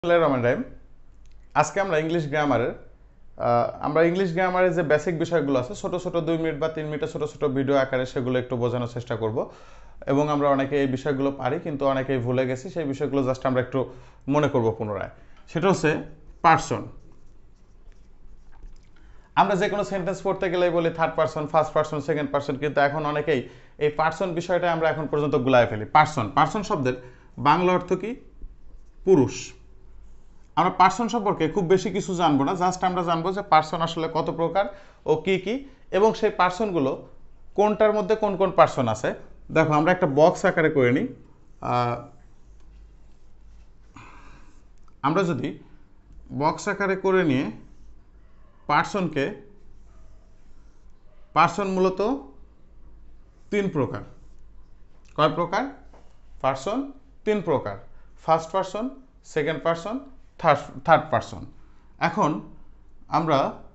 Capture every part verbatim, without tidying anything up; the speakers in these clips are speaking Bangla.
রহমান আজকে আমরা ইংলিশ গ্রামারের আমরা ইংলিশ গ্রামারের যে বেসিক বিষয়গুলো আছে ছোট ছোট দুই মিনিট বা তিন মিনিটের ছোট ছোট ভিডিও আকারে সেগুলো একটু বোঝানোর চেষ্টা করব এবং আমরা অনেকে এই বিষয়গুলো পারি কিন্তু অনেকেই ভুলে গেছি সেই বিষয়গুলো জাস্ট আমরা একটু মনে করব পুনরায়। সেটা হচ্ছে পার্সন। আমরা যে কোনো সেন্টেন্স পড়তে গেলেই বলি third person, first person, second person, কিন্তু এখন অনেকেই এই পার্সন বিষয়টা আমরা এখন পর্যন্ত গুলায় ফেলি। পার্সন পার্সন শব্দের বাংলা অর্থ কি? পুরুষ। আমরা পার্সন সম্পর্কে খুব বেশি কিছু জানবো না, জাস্ট আমরা জানবো যে পার্সন আসলে কত প্রকার ও কি কি এবং সেই পার্সনগুলো কোনটার মধ্যে কোন কোন পার্সন আছে। দেখো আমরা একটা বক্স আকারে করে নিই। আমরা যদি বক্স আকারে করে নিয়ে পার্সনকে, পার্সন মূলত তিন প্রকার। কয় প্রকার? পার্সন তিন প্রকার, first person, second person, third person. এখন আমরা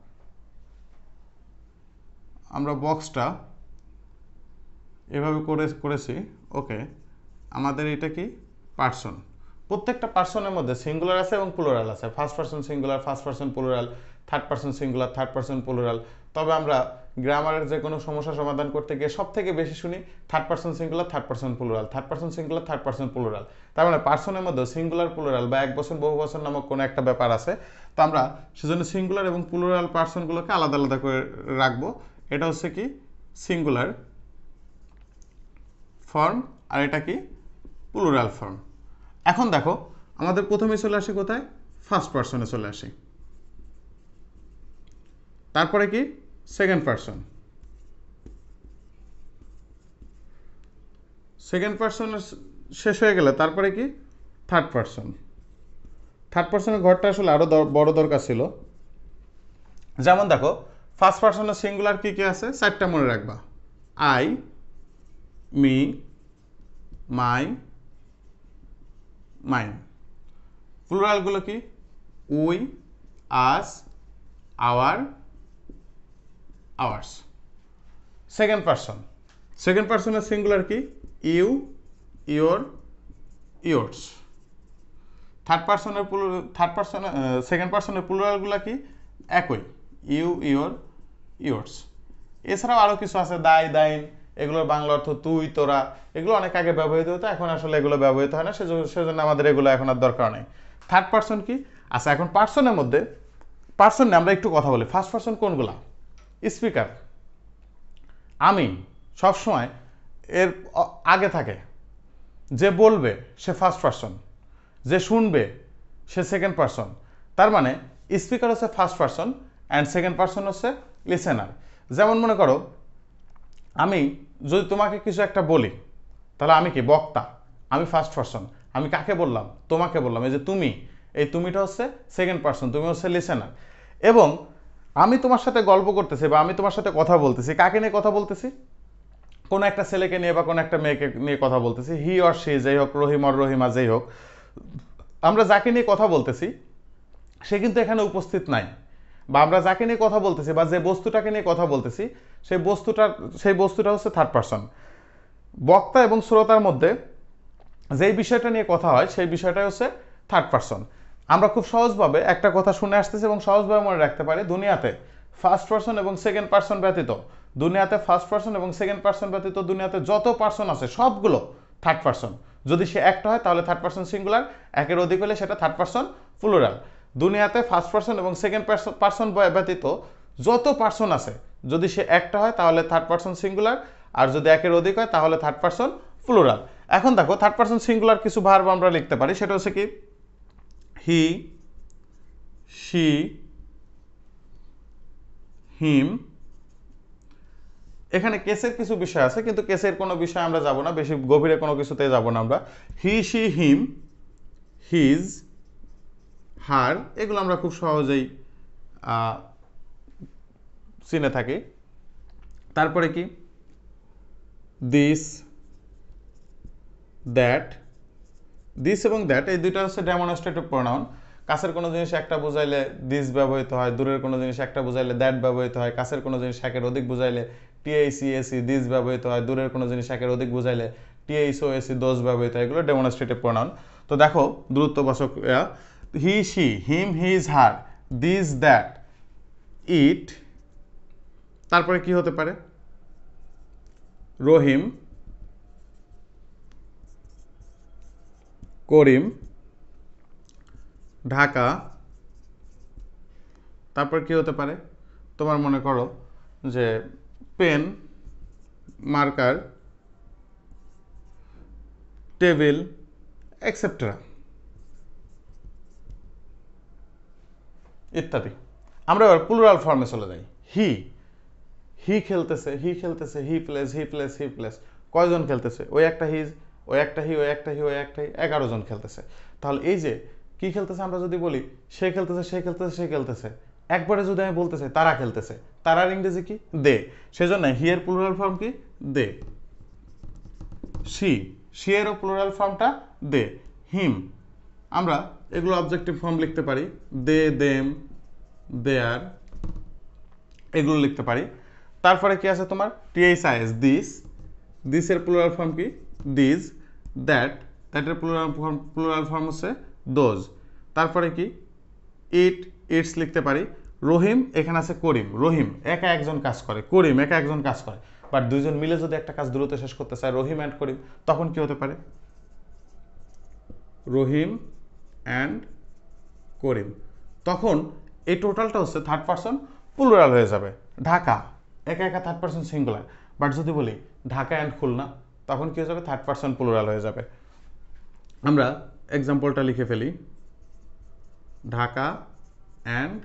আমরা বক্সটা এভাবে করে করেছি। ওকে, আমাদের এটা কি? পার্সন। প্রত্যেকটা পার্সনের মধ্যে সিঙ্গুলার আছে এবং প্লুরাল আছে। First person singular, first person plural, third person singular, third person plural. তবে আমরা গ্রামারের যে কোনো সমস্যা সমাধান করতে গিয়ে সব থেকে বেশি শুনি third person singular, third person plural, third person singular, third person plural. তার মানে পার্সনের মধ্যে সিঙ্গুলার প্লুরাল বা এক বছর বহু বছর নামক কোনো একটা ব্যাপার আছে। তো আমরা সেজন্য সিঙ্গুলার এবং প্লুরাল পার্সনগুলোকে আলাদা আলাদা করে রাখবো। এটা হচ্ছে কি? সিঙ্গুলার ফর্ম, আর এটা কি? Plural form. এখন দেখো আমাদের প্রথমে চলে আসি কোথায়? ফার্স্ট পার্সনে চলে আসি। তারপরে কি? Second person. সেকেন্ড পার্সন শেষ হয়ে গেলে তারপরে কি? Third person. থার্ড পার্সনের ঘরটা আসলে আরো বড় দরকার ছিল। যেমন দেখো ফার্স্ট পার্সনের সিঙ্গুলার কি কি আছে? চারটা মনে রাখবা। I, me, my, mine. প্লুরালগুলো কি? We, us, our, ours. Second person, second পার্সনের সিঙ্গুলার কি? You, your, yours. থার্ড পার্সনের থার্ড পার্সনের সেকেন্ড পার্সনের প্লুরালগুলো কি? একই, ইউ, ইয়োর, ইয়োর্স। এছাড়াও আরও কিছু আছে, দায়, দাইন, এগুলোর বাংলা অর্থ তুই, তোরা। এগুলো অনেক আগে ব্যবহৃত হতো, এখন আসলে এগুলো ব্যবহৃত হয় না, সেজন্য আমাদের এগুলো এখন আর দরকার নেই। থার্ড পার্সন কি? আচ্ছা, এখন পার্সনের মধ্যে পার্সন নিয়ে আমরা একটু কথা বলি। ফার্স্ট পার্সন কোনগুলা? স্পিকার। আমি সবসময় এর আগে থাকে। যে বলবে সে ফার্স্ট পার্সন, যে শুনবে সে সেকেন্ড পার্সন। তার মানে স্পিকার হচ্ছে first person and second person হচ্ছে লিসেনার। যেমন মনে করো আমি যদি তোমাকে কিছু একটা বলি, তাহলে আমি কি? বক্তা। আমি ফার্স্ট পার্সন। আমি কাকে বললাম? তোমাকে বললাম। এই যে তুমি, এই তুমিটা হচ্ছে সেকেন্ড পার্সন, তুমি হচ্ছে লিসেনার। এবং আমি তোমার সাথে গল্প করতেছি বা আমি তোমার সাথে কথা বলতেছি, কাকে নিয়ে কথা বলতেছি? কোনো একটা ছেলেকে নিয়ে বা কোনো একটা মেয়েকে নিয়ে কথা বলতেছি। হি অর সি যেই হোক, রহিম অর রহিমা যেই হোক, আমরা যাকে নিয়ে কথা বলতেছি সে কিন্তু এখানে উপস্থিত নাই। বা আমরা যাকে নিয়ে কথা বলতেছি বা যে বস্তুটাকে নিয়ে কথা বলতেছি সেই বস্তুটার সেই বস্তুটা হচ্ছে থার্ড পার্সন। বক্তা এবং শ্রোতার মধ্যে যেই বিষয়টা নিয়ে কথা হয় সেই বিষয়টাই হচ্ছে থার্ড পার্সন। আমরা খুব সহজভাবে একটা কথা শুনে আসতেছি এবং সহজভাবে মনে রাখতে পারি, দুনিয়াতে ফার্স্ট পার্সন এবং সেকেন্ড পার্সন ব্যতীত দুনিয়াতে ফার্স্ট পার্সন এবং সেকেন্ড পার্সন ব্যতীত দুনিয়াতে যত পার্সন আছে সবগুলো থার্ড পার্সন। যদি সে একটা হয় তাহলে থার্ড পার্সন সিঙ্গুলার, একের অধিক হলে সেটা থার্ড পার্সন প্লুরাল। দুনিয়াতে ফার্স্ট পার্সন এবং সেকেন্ড পার্সন ব্যতীত যত পার্সন আছে যদি সে একটা হয় তাহলে থার্ড পার্সন সিঙ্গুলার, আর যদি একের অধিক হয় তাহলে থার্ড পার্সন প্লুরাল। এখন দেখো থার্ড পার্সন সিঙ্গুলার কিছু ভার্ব আমরা লিখতে পারি। সেটা হচ্ছে কি? He, she, him. এখানে কেসের কিছু বিষয় আছে কিন্তু কেসের কোনো বিষয় আমরা যাব না, বেশি গভীরে কোনো কিছুতে যাব না আমরা। হি, শি, হিম, হিজ, হার, এগুলো আমরা খুব সহজেই চিনে থাকি। তারপরে কি? This, that. দিস এবং দ্যাট এই দুইটা হচ্ছে ডেমনস্ট্রেটিভ প্রোনাউন। কাছের কোনো জিনিস একটা বুঝাইলে দিস ব্যবহৃত হয়, দূরের কোনো জিনিস একটা বুঝাইলে দ্যাট ব্যবহৃত হয়, কাছের কোনো জিনিস একের অধিক বুঝাইলে টিএইসি এসি দিস ব্যবহৃত হয়, দূরের কোনো জিনিস একের অধিক বুঝাইলে টিএইসও এসি দোজ ব্যবহৃত হয়। এগুলো ডেমনস্ট্রেটিভ প্রোনাউন। তো দেখো দ্রুতবাচক he she him his her this that it, তারপরে কি হতে পারে? রহিম, করিম, ঢাকা, তারপর কি হতে পারে? তোমার মনে করো যে পেন, মার্কার, টেবিল, এক্সেট্রা ইত্যাদি। আমরা এবার প্লুরাল ফর্মে চলে যাই। হি হি খেলতেছে, হি খেলতেছে, he plays, he plays, he plays. কয়জন খেলতেছে? ওই একটা হিজ, ওই একটা হি, ওই একটা হি, ওই একটা হি, এগারো জন খেলতেছে। তাহলে এই যে কি খেলতেছে, আমরা যদি বলি সে খেলতেছে, সে খেলতেছে, সে খেলতেছে, একবারে যদি আমি বলতে চাই তারা খেলতেছে, তারার ইংরেজি কি? দে। সেজন্য হি এর প্লুরাল ফর্ম কি? দে। শি শি এরও প্লুরাল ফর্মটা দে। হিম, আমরা এগুলো অবজেক্টিভ ফর্ম লিখতে পারি, দে, দেম, দেয়ার, এগুলো লিখতে পারি। তারপরে কি আছে তোমার? টিএইচআইএস, দিস, দিসের প্লুরাল ফর্ম কি? দিস। দ্যাট, দ্যাটের প্লুরাল ফর্ম প্লুরাল ফর্ম হচ্ছে দোজ। তারপরে কি? ইট, ইটস লিখতে পারি। রহিম, এখানে আছে করিম, রহিম একা একজন কাজ করে, করিম একা একজন কাজ করে, বাট দুইজন মিলে যদি একটা কাজ দ্রুত শেষ করতে চায়, রহিম অ্যান্ড করিম, তখন কি হতে পারে? রহিম অ্যান্ড করিম। তখন এই টোটালটা হচ্ছে থার্ড পারসন প্লুরাল হয়ে যাবে। ঢাকা একা একা থার্ড পারসন সিঙ্গুলার, বাট যদি বলি ঢাকা অ্যান্ড খুলনা, তখন কি হয়ে যাবে? থার্ড পারসন প্লুরাল হয়ে যাবে। আমরা এক্সাম্পলটা লিখে ফেলি, ঢাকা অ্যান্ড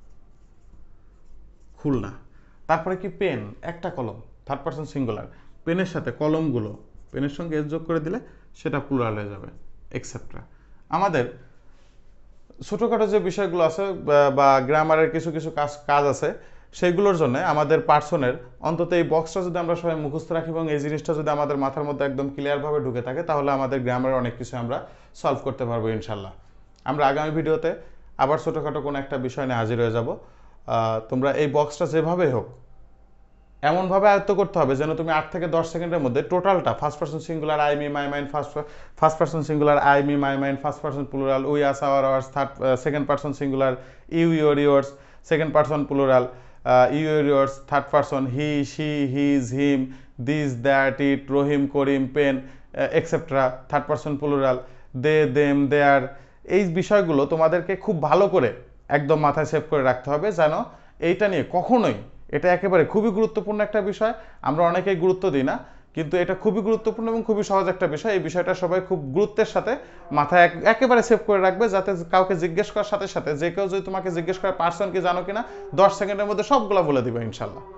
খুলনা। তারপরে কি? পেন, একটা কলম, থার্ড পারসন সিঙ্গুলার, পেনের সাথে কলমগুলো, পেনের সঙ্গে এস যোগ করে দিলে সেটা প্লুরাল হয়ে যাবে, এক্সেট্রা। আমাদের ছোটোখাটো যে বিষয়গুলো আছে বা গ্রামারের কিছু কিছু কাজ কাজ আছে, সেইগুলোর জন্য আমাদের পার্সনের অন্তত এই বক্সটা যদি আমরা সবাই মুখস্থ রাখি এবং এই জিনিসটা যদি আমাদের মাথার মধ্যে একদম ক্লিয়ারভাবে ঢুকে থাকে, তাহলে আমাদের গ্রামারের অনেক কিছু আমরা সলভ করতে পারবো ইনশাল্লাহ। আমরা আগামী ভিডিওতে আবার ছোটোখাটো কোনো একটা বিষয় নিয়ে হাজির হয়ে যাব। তোমরা এই বক্সটা যেভাবে হোক এমনভাবে আয়ত্ত করতে হবে যেন তুমি আট থেকে দশ সেকেন্ডের মধ্যে টোটালটা first person singular, I, me, my, mind, first first person singular, I, me, my, mind, first person plural, we, us, our, ours, third second person singular, you, your, yours, second person plural, you, your, yours, third person he, she, his, him, this, that, it, Rahim, Karim, pen, etcetera, third person plural, they, them, their. এই বিষয়গুলো তোমাদেরকে খুব ভালো করে একদম মাথায় সেভ করে রাখতে হবে, যেন এইটা নিয়ে কখনোই, এটা একেবারে খুবই গুরুত্বপূর্ণ একটা বিষয়, আমরা অনেকেই গুরুত্ব দিই না, কিন্তু এটা খুবই গুরুত্বপূর্ণ এবং খুবই সহজ একটা বিষয়। এই বিষয়টা সবাই খুব গুরুত্বের সাথে মাথায় একেবারে সেভ করে রাখবে, যাতে কাউকে জিজ্ঞেস করার সাথে সাথে যে কেউ যদি তোমাকে জিজ্ঞেস করে পার্সন কি জানো কিনা, দশ সেকেন্ডের মধ্যে সবগুলো বলে দিবে ইনশাল্লাহ।